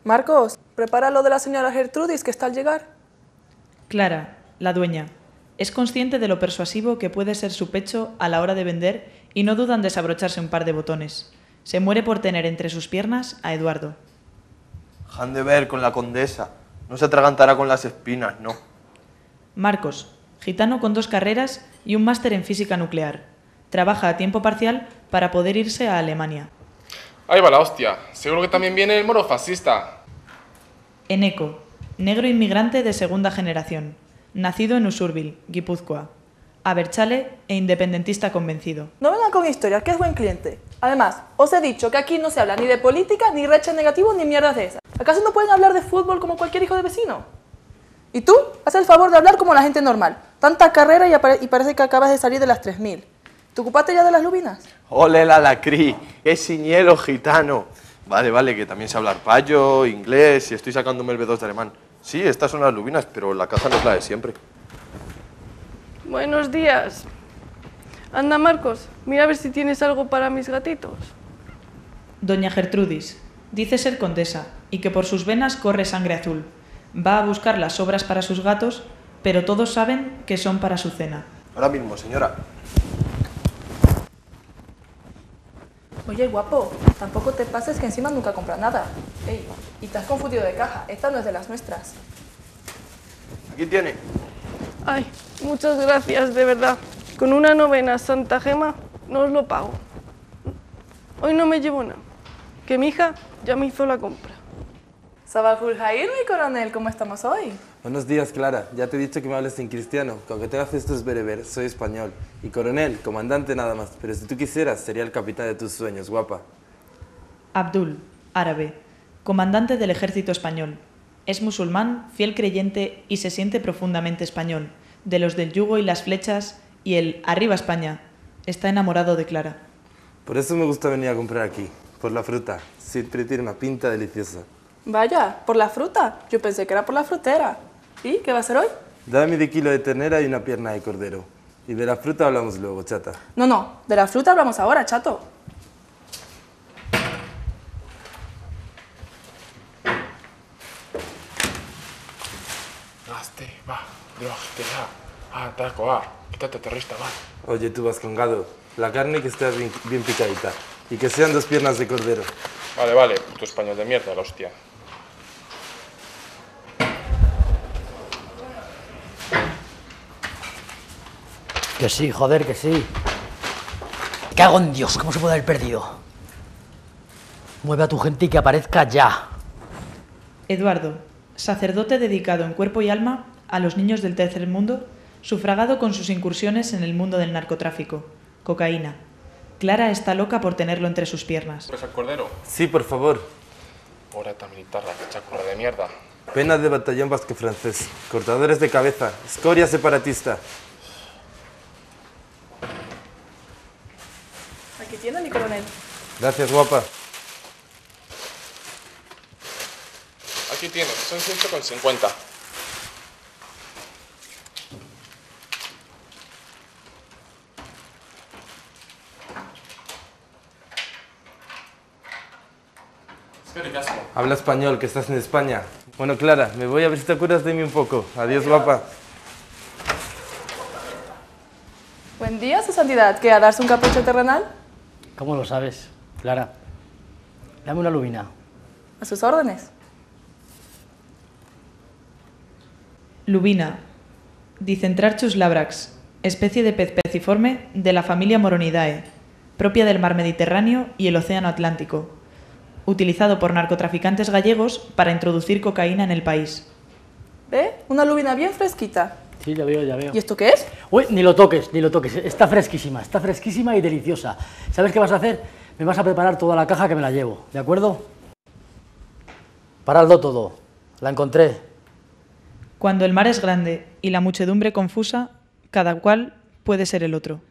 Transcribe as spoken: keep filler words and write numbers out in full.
Marcos, prepara lo de la señora Gertrudis, que está al llegar. Clara, la dueña, es consciente de lo persuasivo que puede ser su pecho a la hora de vender y no duda en desabrocharse un par de botones. Se muere por tener entre sus piernas a Eduardo. Han de ver con la condesa. No se atragantará con las espinas, no. Marcos, gitano con dos carreras y un máster en física nuclear. Trabaja a tiempo parcial para poder irse a Alemania. Ahí va la hostia. Seguro que también viene el moro fascista. Eneco, negro inmigrante de segunda generación. Nacido en Usurbil, Guipúzcoa. Abertzale e independentista convencido. No vengan con historias, que es buen cliente. Además, os he dicho que aquí no se habla ni de política, ni reches negativos, ni mierdas de esas. ¿Acaso no pueden hablar de fútbol como cualquier hijo de vecino? Y tú, haz el favor de hablar como la gente normal. Tanta carrera y, y parece que acabas de salir de las tres mil. ¿Te ocupaste ya de las lubinas? ¡Ole la lacrí! ¡Es ciñelo gitano! Vale, vale, que también sé hablar payo, inglés y estoy sacándome el B dos de alemán. Sí, estas son las lubinas, pero la caza no es la de siempre. Buenos días. Anda, Marcos, mira a ver si tienes algo para mis gatitos. Doña Gertrudis, dice ser condesa y que por sus venas corre sangre azul. Va a buscar las sobras para sus gatos, pero todos saben que son para su cena. Ahora mismo, señora. Oye, guapo, tampoco te pases que encima nunca compras nada. Ey, y te has confundido de caja, esta no es de las nuestras. Aquí tiene. Ay, muchas gracias, de verdad. Con una novena Santa Gema no os lo pago. Hoy no me llevo nada, que mi hija ya me hizo la compra. Sabahul Jair, mi coronel, ¿cómo estamos hoy? Buenos días, Clara. Ya te he dicho que me hables en cristiano, que aunque tengas estos bereber, soy español. Y coronel, comandante nada más, pero si tú quisieras, sería el capitán de tus sueños, guapa. Abdul, árabe, comandante del ejército español. Es musulmán, fiel creyente y se siente profundamente español, de los del yugo y las flechas y el «Arriba España». Está enamorado de Clara. Por eso me gusta venir a comprar aquí, por la fruta. Siempre tiene una pinta deliciosa. Vaya, ¿por la fruta? Yo pensé que era por la frutera. ¿Y qué va a ser hoy? Dame medio kilo de ternera y una pierna de cordero. Y de la fruta hablamos luego, chata. No, no, de la fruta hablamos ahora, chato. Quítate, terrorista, va. Oye, tú vas con gado. La carne que esté bien, bien picadita. Y que sean dos piernas de cordero. Vale, vale, puto español de mierda, la hostia. Que sí, joder, que sí. Me cago en Dios, ¿cómo se puede haber perdido? Mueve a tu gente y que aparezca ya. Eduardo, sacerdote dedicado en cuerpo y alma a los niños del tercer mundo, sufragado con sus incursiones en el mundo del narcotráfico, cocaína. Clara está loca por tenerlo entre sus piernas. ¿Pues al cordero? Sí, por favor. Orata militar, la fecha curra de mierda. Penas de batallón vasco-francés. Cortadores de cabeza. Escoria separatista. Aquí tiene mi coronel. Gracias, guapa. Aquí tienes, son ciento cincuenta. Habla español, que estás en España. Bueno, Clara, me voy a ver si te acuerdas de mí un poco. Adiós, guapa. Buen día, su santidad. ¿Qué, a darse un capricho terrenal? ¿Cómo lo sabes, Clara? Dame una lubina. A sus órdenes. Lubina, Dicentrarchus labrax, especie de pez peciforme de la familia Moronidae, propia del mar Mediterráneo y el océano Atlántico, utilizado por narcotraficantes gallegos para introducir cocaína en el país. ¿Ve? Una lubina bien fresquita. Sí, ya veo, ya veo. ¿Y esto qué es? Uy, ni lo toques, ni lo toques. Está fresquísima, está fresquísima y deliciosa. ¿Sabes qué vas a hacer? Me vas a preparar toda la caja que me la llevo, ¿de acuerdo? Paradlo todo. La encontré. Cuando el mar es grande y la muchedumbre confusa, cada cual puede ser el otro.